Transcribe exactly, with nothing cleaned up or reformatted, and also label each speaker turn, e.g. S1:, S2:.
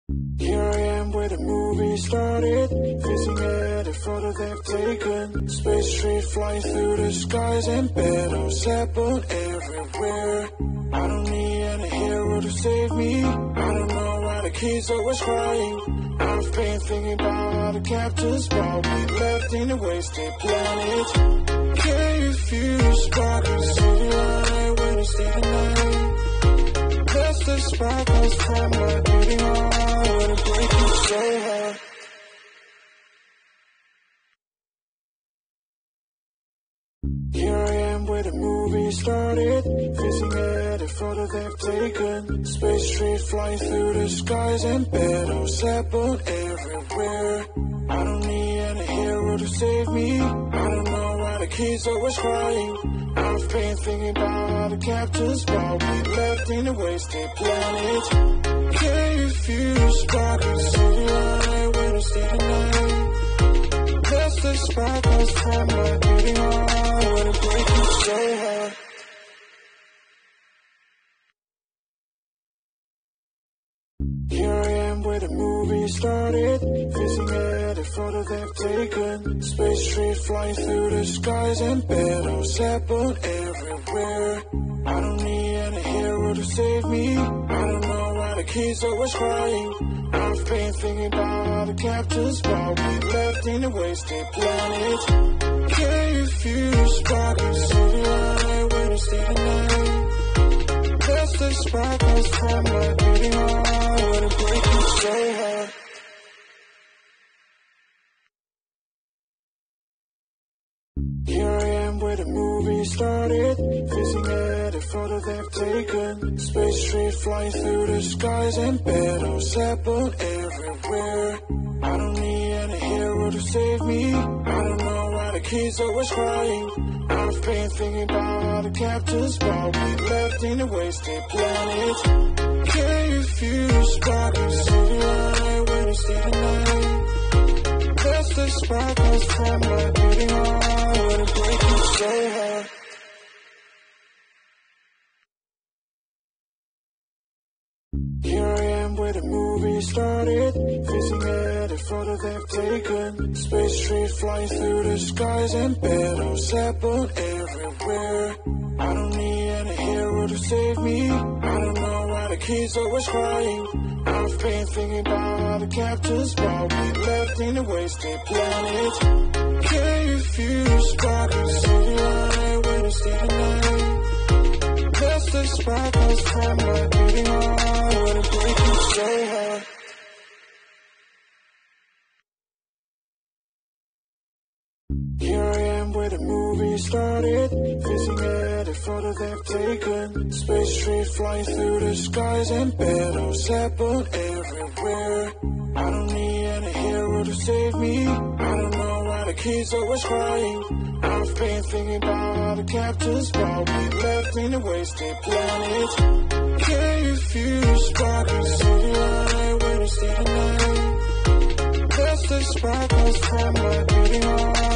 S1: Here I am where the movie started, facing at a photo they've taken. Space trade flying through the skies and battles happen everywhere. I don't need any hero to save me. I don't know why the kids always crying. I've been thinking about all the captains, but we left in a wasted planet. Can you feel the spark of the city light when it's day and night? That's the sparkles from my beating heart when it breaks me so hard. Here I am where the movie started, facing at a photo they've taken. Space trade flying through the skies and battles happen everywhere. I don't need any hero to save me. I don't know why the kids always crying. I've been thinking about all the captains, but we left in a wasted planet. Can you feel the spark of the city light when it's day and night? That's the sparkles from my beating heart when it breaks me so hard. Here I am where the movie started, facing at a photo they've taken. Space trade flying through the skies and battles happen everywhere. I don't need any hero to save me. I don't know why the kids always crying. I've been thinking about all the captains, but we left in a wasted planet. Can you feel the spark of the city light when it's day and night? That's the sparkles from my beating heart when it breaks me so hard. Here I am where the movie started, facing at a photo they've taken. Space trade flying through the skies and battles happen everywhere. I don't need any hero to save me. I don't know why the kids always crying. I've been thinking about all the captains, but we left in a wasted planet. Can you feel the spark of the city light when it's day and night? That's the sparkles from my beating heart when it breaks me so hard. Here I am where the movie started, facing at a photo they've taken. Space trade flying through the skies and battles happen everywhere. I don't need any hero to save me. I don't know why the kids always crying. I've been thinking about all the captains, but we left in a wasted planet. Can you feel the spark of the city light when it's day and night? That's the sparkles from my beating heart when it breaks me so hard. Here I am where the movie started, facing at a photo they've taken. Space trade flying through the skies and battles happen everywhere. I don't need any hero to save me. I don't know why the kids always crying. I've been thinking about all the captains, but we left in a wasted planet. Can you feel the spark of the city light when it's day and night? That's the sparkles from my beating heart